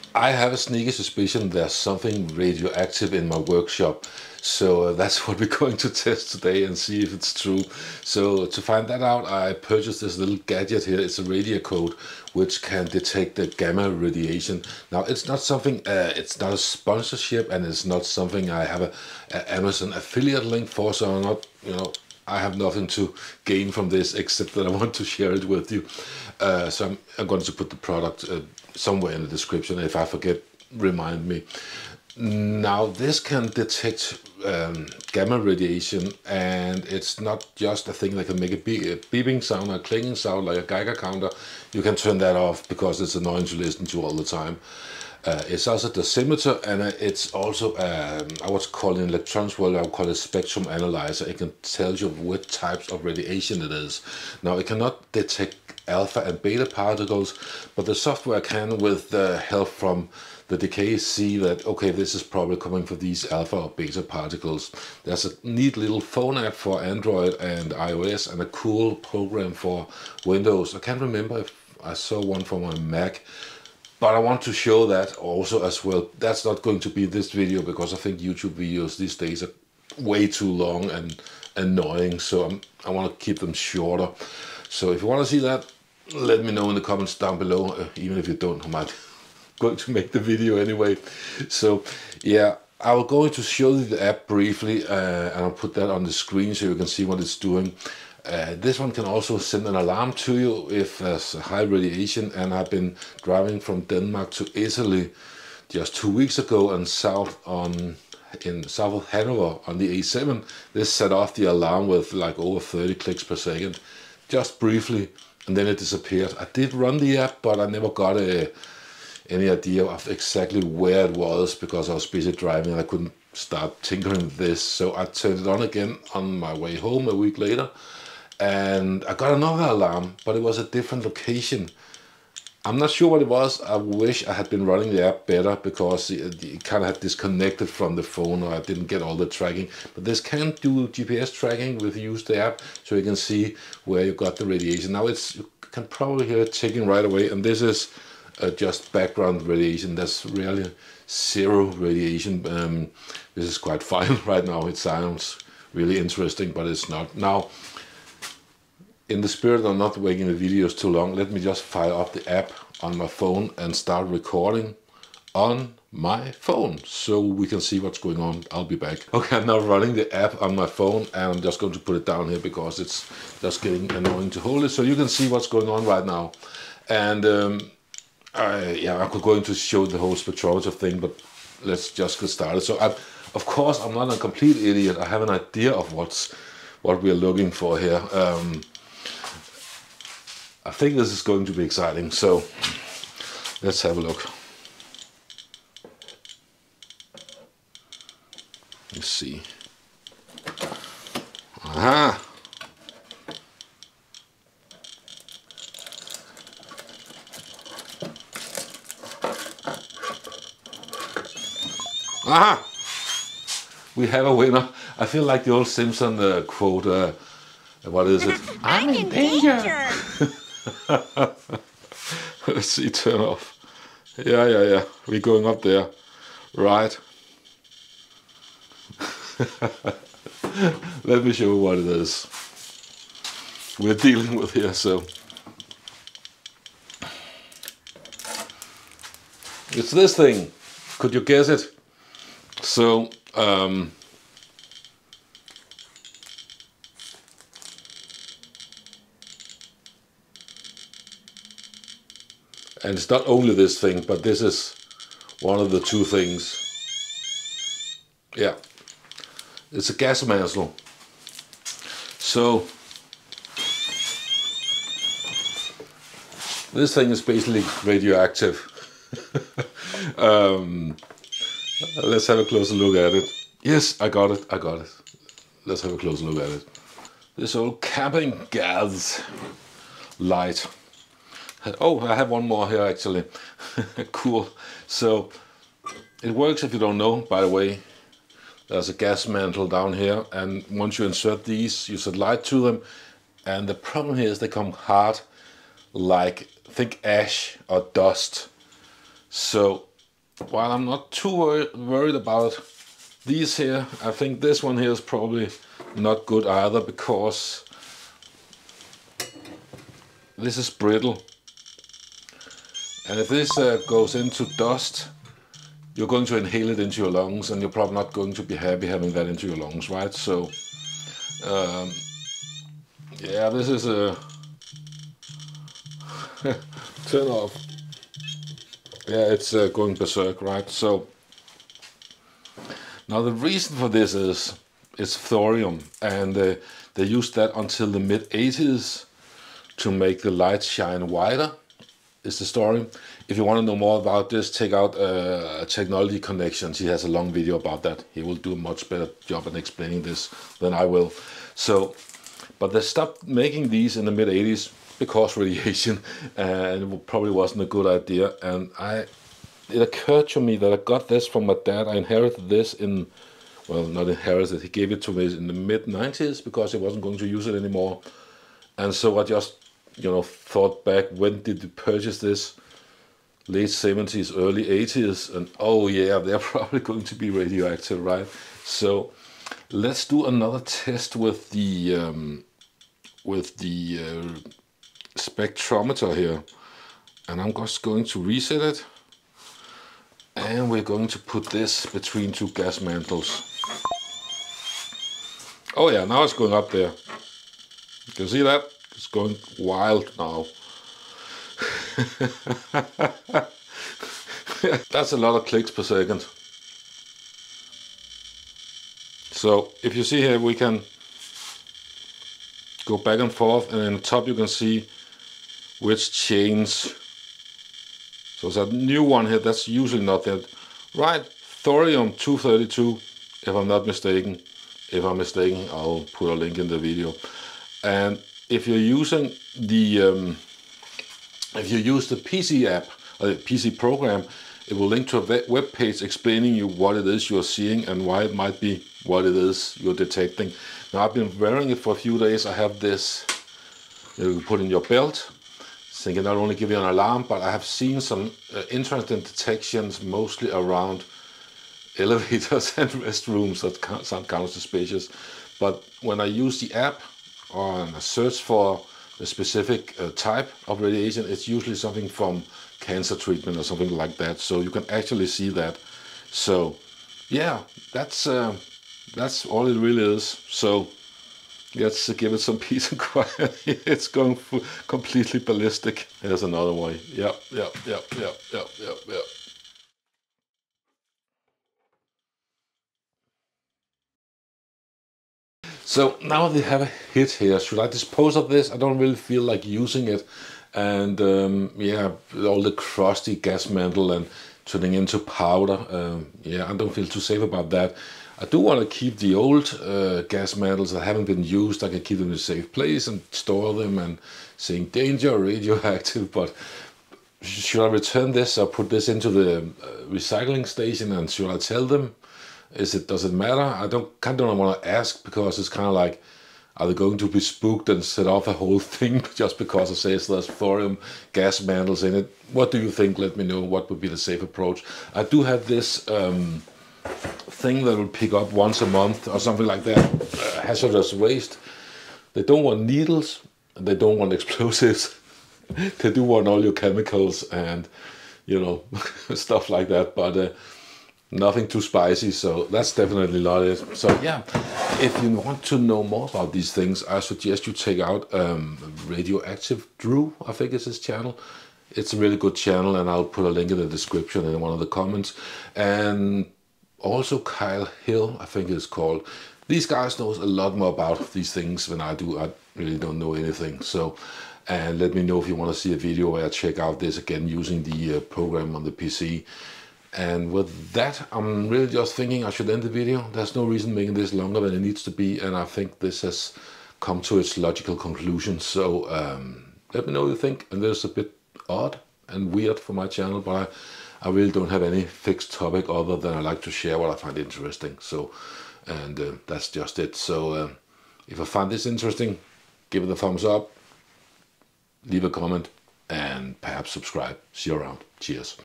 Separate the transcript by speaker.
Speaker 1: I have a sneaky suspicion there's something radioactive in my workshop. So that's what we're going to test today and see if it's true. So to find that out, I purchased this little gadget here. It's a RadiaCode, which can detect the gamma radiation. Now, it's not something, it's not a sponsorship, and it's not something I have a Amazon affiliate link for. So I'm not, I have nothing to gain from this except that I want to share it with you. So I'm going to put the product somewhere in the description. If I forget, remind me. Now, this can detect gamma radiation, and it's not just a thing that can make a beeping sound, a clanging sound like a Geiger counter. You can turn that off because it's annoying to listen to all the time. It's also a dosimeter, and it's also, I would call it in electronics world, I would call it a spectrum analyzer. It can tell you what types of radiation it is. Now, it cannot detect alpha and beta particles, but the software can, with the help from the decay, see that, okay, this is probably coming from these alpha or beta particles. There's a neat little phone app for Android and iOS, and a cool program for Windows. I can't remember if I saw one for my Mac, but I want to show that also as well. That's not going to be this video because I think YouTube videos these days are way too long and annoying, so I want to keep them shorter. So if you want to see that, let me know in the comments down below. Even if you don't, I might going to make the video anyway. So yeah, I'm going to show you the app briefly, and I'll put that on the screen so you can see what it's doing. This one can also send an alarm to you if there's high radiation, and I've been driving from Denmark to Italy just 2 weeks ago, and in south of Hanover on the A7, this set off the alarm with like over 30 clicks per second, just briefly, and then it disappeared. I did run the app, but I never got any idea of exactly where it was because I was busy driving and I couldn't start tinkering with this. So I turned it on again on my way home a week later, and I got another alarm, but it was a different location. I'm not sure what it was. I wish I had been running the app better because it kind of had disconnected from the phone, or I didn't get all the tracking. But this can do GPS tracking with use the app, so you can see where you got the radiation. Now you can probably hear it ticking right away, and this is just background radiation. There's really zero radiation. This is quite fine right now. It sounds really interesting, but it's not. Now, in the spirit of not making the videos too long, let me just fire up the app on my phone and start recording on my phone so we can see what's going on. I'll be back. Okay, I'm now running the app on my phone, and I'm just going to put it down here because it's just getting annoying to hold it, so you can see what's going on right now. And I could go into show the whole spectrometer thing, but let's just get started. So of course, I'm not a complete idiot. I have an idea of what we're looking for here. I think this is going to be exciting, so let's have a look. Let's see. Aha! Aha! We have a winner. I feel like the old Simpson quote. What is it?
Speaker 2: I'm in danger!
Speaker 1: Let's see, turn off. Yeah. We're going up there. Right. Let me show you what it is we're dealing with here. So it's this thing. Could you guess it? So and it's not only this thing, but this is one of the two things. Yeah, it's a gas mantle. So this thing is basically radioactive. Let's have a closer look at it. Yes, I got it. Let's have a closer look at it. This old Campingaz light. Oh, I have one more here actually. Cool. So it works, if you don't know, by the way. There's a gas mantle down here, and once you insert these, you set light to them, and the problem here is they come hard, like think ash or dust. So while I'm not too worried about these here, I think this one here is probably not good either, because this is brittle. And if this goes into dust, you're going to inhale it into your lungs, and you're probably not going to be happy having that into your lungs, right? So, yeah, this is a turn off. Yeah, it's going berserk, right? So, now the reason for this is it's thorium, and they used that until the mid-80s to make the light shine wider, is the story. If you want to know more about this, check out Technology Connections. He has a long video about that. He will do a much better job at explaining this than I will. So, but they stopped making these in the mid-80s because radiation, and it probably wasn't a good idea. And it occurred to me that I got this from my dad. I inherited this in, well, not inherited, he gave it to me in the mid-90s because he wasn't going to use it anymore. And so I just, you know, thought back, when did you purchase this? Late 70s, early 80s, and oh yeah, they're probably going to be radioactive, right? So let's do another test with the spectrometer here. And I'm just going to reset it. And we're going to put this between two gas mantles. Oh yeah, now it's going up there. You can see that? It's going wild now. That's a lot of clicks per second. So if you see here, we can go back and forth, and in the top you can see which chains. So it's a new one here, that's usually not that. Right, thorium 232, if I'm not mistaken. If I'm mistaken, I'll put a link in the video. And if you're using the, if you use the PC app, or the PC program, it will link to a web page explaining you what it is you're seeing and why it might be what it is you're detecting. Now I've been wearing it for a few days. I have this, you put in your belt. It can not only give you an alarm, but I have seen some interesting detections, mostly around elevators and restrooms. That sound kind of suspicious. But when I use the app or I search for a specific type of radiation, it's usually something from cancer treatment or something like that. So you can actually see that. So yeah, that's all it really is. So let's give it some peace and quiet. It's going completely ballistic. There's another way. Yep. So now they have a hit here. Should I dispose of this? I don't really feel like using it. And yeah, all the crusty gas mantle and turning into powder. Yeah, I don't feel too safe about that. I do want to keep the old gas mantles that haven't been used. I can keep them in a safe place and store them and saying danger, radioactive. But should I return this or put this into the recycling station, and should I tell them? Does it matter? I kind of don't want to ask, because it's kind of like, are they going to be spooked and set off a whole thing just because it says there's thorium gas mantles in it? What do you think? Let me know what would be the safe approach. I do have this thing that will pick up once a month or something like that, hazardous waste. They don't want needles, and they don't want explosives. They do want all your chemicals and, you know, stuff like that, but nothing too spicy, so that's definitely not it. So yeah, if you want to know more about these things, I suggest you check out Radioactive Drew, I think is his channel. It's a really good channel, and I'll put a link in the description and in one of the comments. And also Kyle Hill, I think it's called. These guys knows a lot more about these things than I do. I really don't know anything. So, and let me know if you want to see a video where I check out this again using the program on the PC. And with that, I'm really just thinking I should end the video. There's no reason making this longer than it needs to be, and I think this has come to its logical conclusion. So let me know what you think. And this is a bit odd and weird for my channel, but I really don't have any fixed topic other than I like to share what I find interesting. So, and that's just it. So if I find this interesting, give it a thumbs up, leave a comment, and perhaps subscribe. See you around. Cheers.